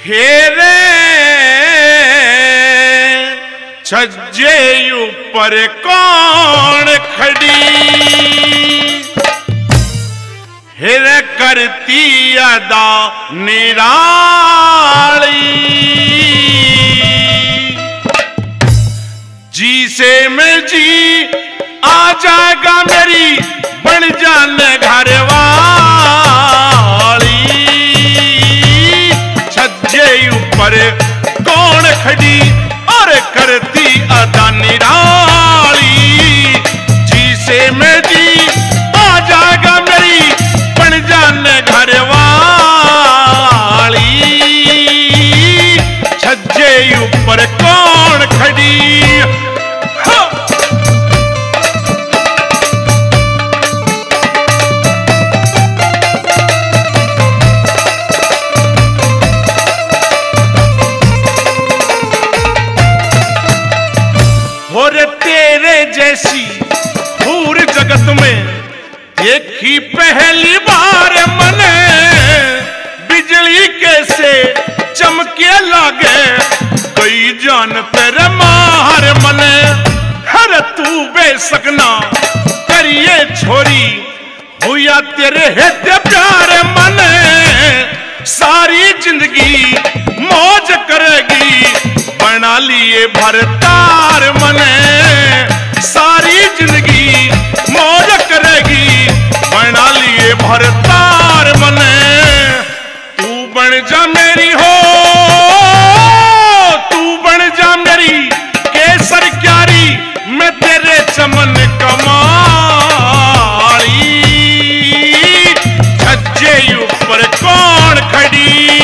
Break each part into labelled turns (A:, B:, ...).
A: हेरे छज्जे ऊपर कौन खड़ी, हेरे करती अदा निराली, जी से मैं जी आ जाएगा मेरी बन जाने घर वाली, छज्जे ऊपर कौन खड़ी और करती अदा निराली, जी से मैं जी आ जाएगा मेरी बन जाने घर वाली, छज्जे ऊपर कौन खड़ी। और तेरे जैसी हूर जगत में देखी पहली बार मने, बिजली कैसे चमके लागे कोई जान पर मार मने, हर तू बेसकना करिए छोरी हुआ तेरे हेते प्यार मने, सारी जिंदगी मौज करेगी बना लिए भरतार मने, सारी जिंदगी मौज करेगी बना लिए भरतार मने, तू बन जा मेरी हो, तू बन जा मेरी केसर क्यारी, मैं तेरे चमन कमाली, छज्जे ऊपर कौन खड़ी।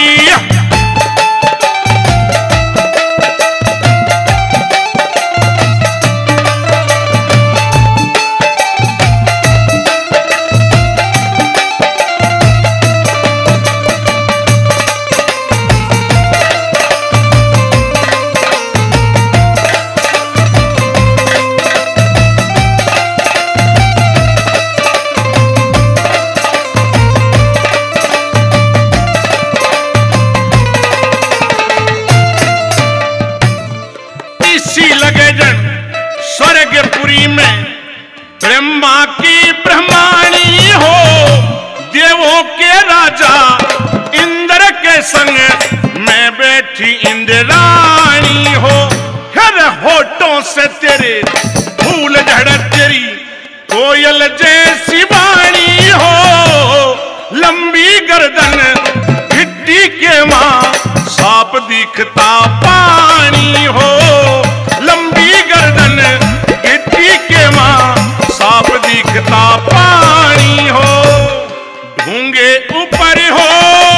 A: स्वर्गपुरी में ब्रह्मा की ब्रह्माणी हो, देवों के राजा इंद्र के संग मैं बैठी इंद्राणी हो, हर होठों से तेरे फूल झड़ तेरी कोयल जैसी वाणी हो, लंबी गर्दन भिट्टी के मां सांप दिखता पानी हो, लंबी गर्दन गिट्टी के मां सांप दिखता पानी हो, ढूंगे ऊपर हो,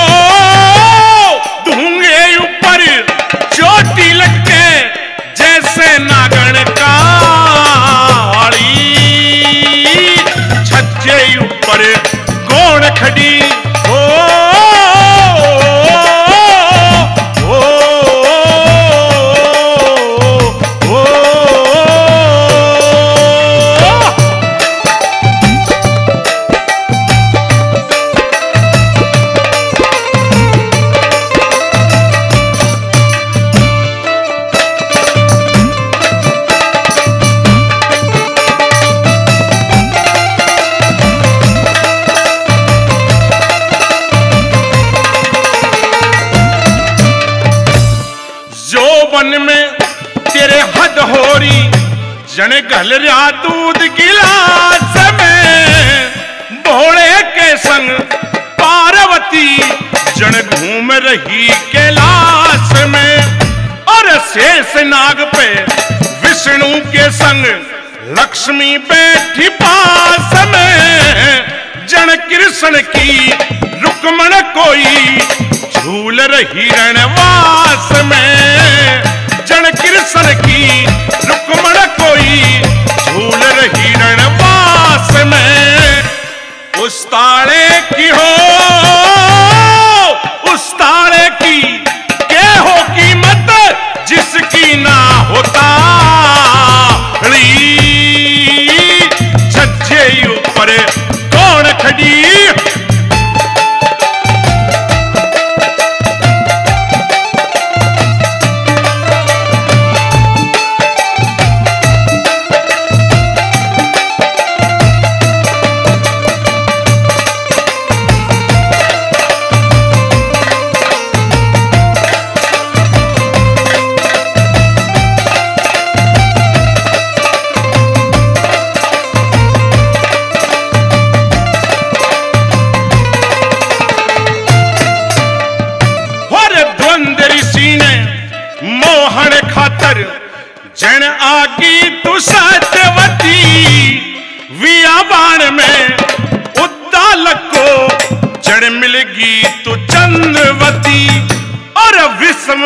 A: ढूंगे ऊपर चोटी लगके जैसे नागण काली, छज्जे ऊपर कौन खड़ी हो, वन में तेरे हद होरी जन घल रहा दूध गिलास में, भोले के संग पार्वती जन घूम रही कैलाश में, और शेष नाग पे विष्णु के संग लक्ष्मी बैठी पास में, जन कृष्ण की रुक्मण कोई झूल रही रणवास में, जन कृष्ण की रुक्मण कोई झूल रही रणवास में, उस ताले की हो, उस ताले की के हो कीमत जिसकी ना होता, छज्जे ऊपर कौन खड़ी।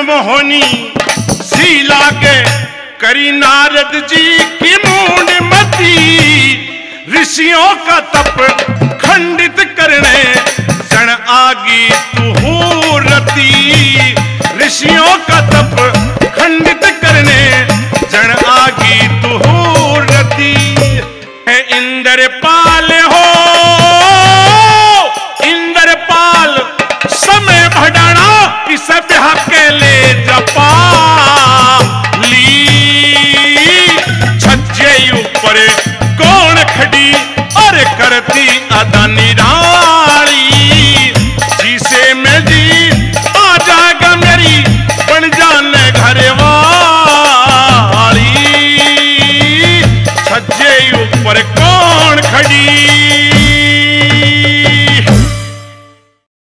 A: मोहनी शीला के करी नारद जी की मूंड मती, ऋषियों का तप खंडित करने जन आगी